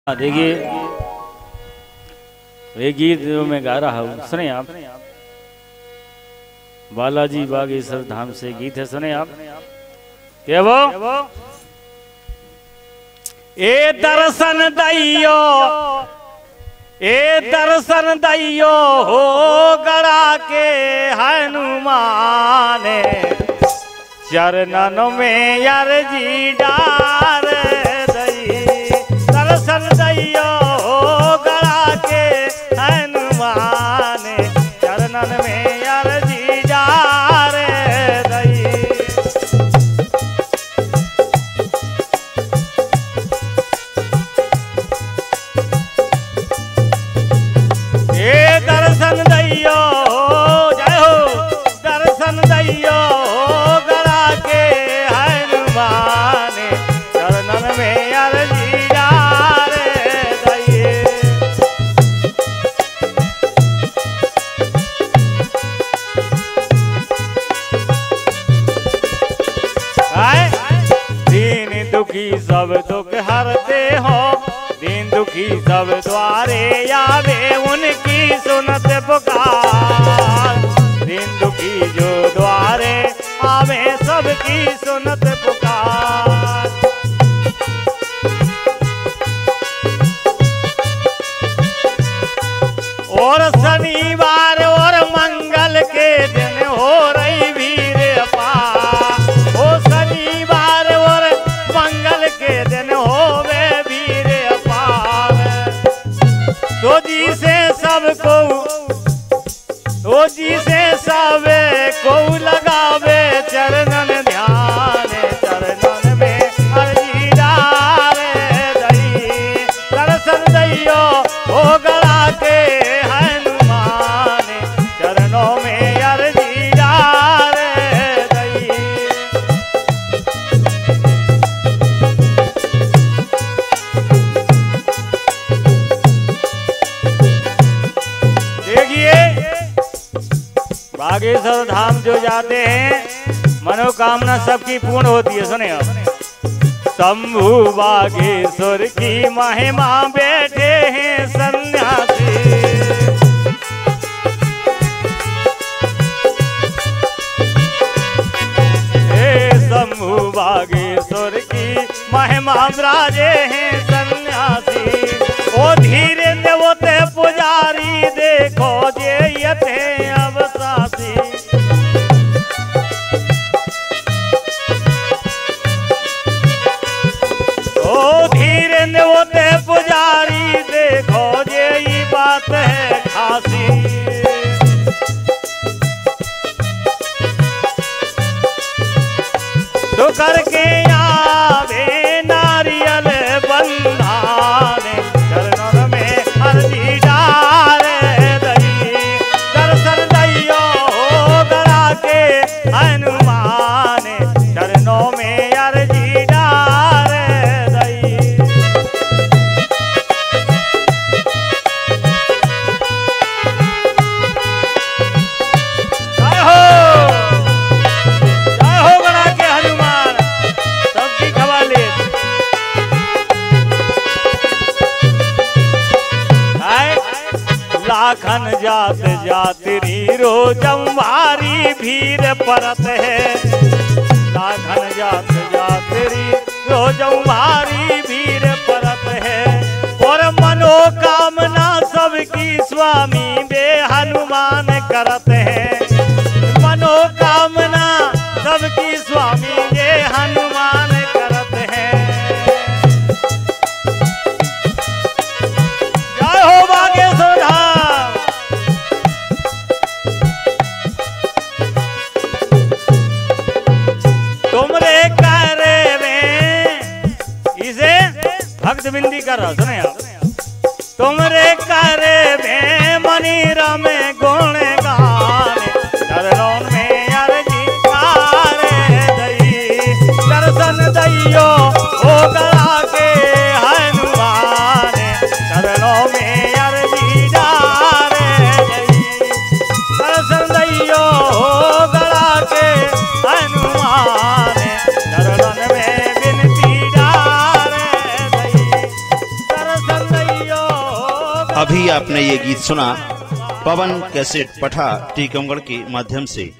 देखिए ये गीत जो मैं गा रहा हूँ सुने आप, बालाजी बागेश्वर धाम से गीत है, सुने आप। क्या वो ए दर्शन दैयो, ए दर्शन दैयो हो गड़ा के हनुमान, चरणन में यार जी डार दई, दर्शन दैयो हो गड़ा के हनुमान, चरणन में यार जी डार दई। दर्शन दैयो जय हो, दर्शन दैयो गड़ा के हनुमान, चरणन में अर्जी डार दइए। दीन दुखी सब दुख हरते हो, दीन दुखी सब द्वारे आवे उनकी सुनत पुकार, दीन दुखी जो द्वारे आवे सबकी सुनत पुकार। और शनिवार और मंगल के दिन हो रही भीड़ अपार, ओ शनिवार और मंगल के दिन होवे भीड़ अपार। तो जी से सबको, तो जी से सब को लगावे चरणन ध्यान, चरणन में अर्जी डार दई, दर्शन दैयो हो गड़ा के हनुमान, चरणों में अर्जी डार दई। देखिए बागेश्वर धाम जो जाते हैं मनोकामना सबकी पूर्ण होती है, सुने आप। शंभु बागेश्वर की महिमा बैठे हैं सन्यासी, शंभु बागेश्वर की महिमा विराजे हैं सन्यासी। ओ धीरे देवते पुजारी देखो जे यथे अवसासी, ओ धीरे देवते पुजारी देखो जे ये बात है खासी। तो करके आवे नारियल बंधान, चरणन में अर्जी डार दई, दर्शन दैयो गड़ा के हनुमान, चरणों में अर्जी डार दई। जय हो, जय हो गड़ा के हनुमान, सबकी खवाले। लाखन जात जातरी रोजम भारी भीड़ परत है, लाखन जात जातरी रोजम भारी भीड़ परत है। और मनोकामना सबकी स्वामी बे हनुमान करत है, मनोकामना सबकी स्वामी ये हनुमान करत है। जय हो बागेश्वर धाम। तुमरे कार्य में इसे भक्त बिंदी कर रहा, सुने आप। तुमरे कार्य में मनीरा में गुण गान, चरणों में अर्जी डार दई, दर्शन दैयो हो गड़ा के हनुमान, चरणों में अर्जी डार दई, दर्शन दैयो हो गड़ा के हनुमान, चरणन में विनती डार दई, दर्शन अभी आपने ये गीत सुना पवन कैसेट पठा टीकमगढ़ के माध्यम से।